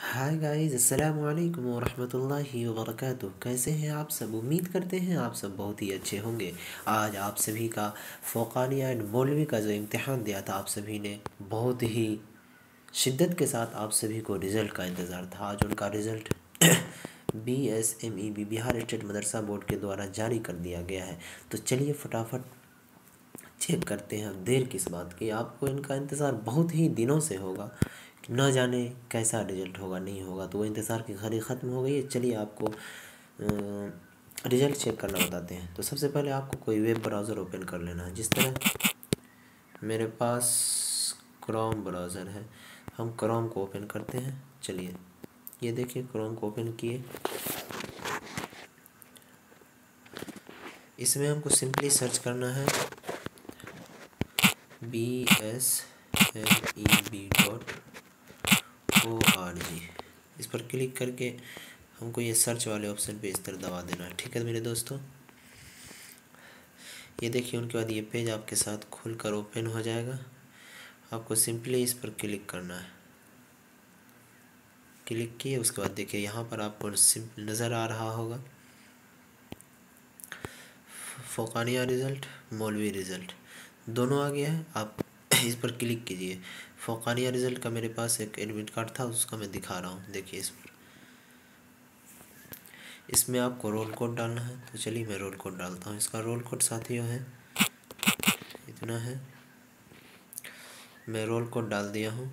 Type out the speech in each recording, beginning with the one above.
Hi guys, अस्सलाम वालेकुम वरहमतुल्लाहि वबरकातुह। कैसे हैं आप सब? उम्मीद करते हैं आप सब बहुत ही अच्छे होंगे। आज आप सभी का फ़ौक़ानिया एंड मौलवी का जो इम्तिहान दिया था, आप सभी ने बहुत ही शिद्दत के साथ आप सभी को रिज़ल्ट का इंतज़ार था। आज उनका रिज़ल्ट BSMEB बिहार स्टेट मदरसा बोर्ड के द्वारा जारी कर दिया गया है। तो चलिए फटाफट चेक करते हैं। अब देर किस बात की, आपको इनका इंतज़ार बहुत ही दिनों से होगा कि न जाने कैसा रिज़ल्ट होगा नहीं होगा, तो वो इंतज़ार की घड़ी ख़त्म हो गई है। चलिए आपको रिज़ल्ट चेक करना बताते हैं। तो सबसे पहले आपको कोई वेब ब्राउज़र ओपन कर लेना है। जिस तरह मेरे पास क्रोम ब्राउज़र है, हम क्रोम को ओपन करते हैं। चलिए ये देखिए, क्रोम को ओपन किए। इसमें हमको सिंपली सर्च करना है BSMEB.org। इस पर क्लिक करके हमको ये सर्च वाले ऑप्शन पे इस तरह दबा देना है। ठीक है मेरे दोस्तों, ये देखिए उनके बाद ये पेज आपके साथ खुलकर ओपन हो जाएगा। आपको सिंपली इस पर क्लिक करना है। क्लिक किए, उसके बाद देखिए यहाँ पर आपको सिंपल नज़र आ रहा होगा फ़ौक़ानिया रिज़ल्ट, मौलवी रिज़ल्ट दोनों आ गया है। आप इस पर क्लिक कीजिए। फ़ौक़ानिया रिज़ल्ट का मेरे पास एक एडमिट कार्ड था, उसका मैं दिखा रहा हूँ। देखिए इसमें आपको रोल कोड डालना है। तो चलिए मैं रोल कोड डालता हूँ। इसका रोल कोड साथियों है इतना है। मैं रोल कोड डाल दिया हूँ।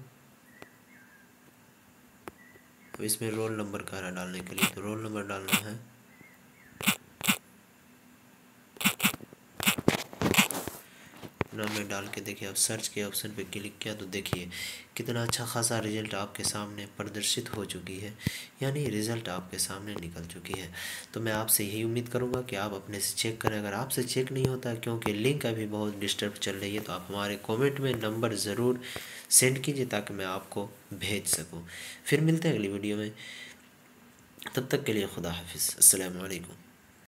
अब इसमें रोल नंबर कह रहा है डालने के लिए, तो रोल नंबर डालना है। नाम में डाल के देखिए, अब सर्च के ऑप्शन पे क्लिक किया तो देखिए कितना अच्छा खासा रिज़ल्ट आपके सामने प्रदर्शित हो चुकी है, यानी रिज़ल्ट आपके सामने निकल चुकी है। तो मैं आपसे यही उम्मीद करूंगा कि आप अपने से चेक करें। अगर आपसे चेक नहीं होता है, क्योंकि लिंक अभी बहुत डिस्टर्ब चल रही है, तो आप हमारे कॉमेंट में नंबर ज़रूर सेंड कीजिए ताकि मैं आपको भेज सकूँ। फिर मिलते हैं अगली वीडियो में, तब तक के लिए खुदा हाफिज़। अस्सलामु अलैकुम।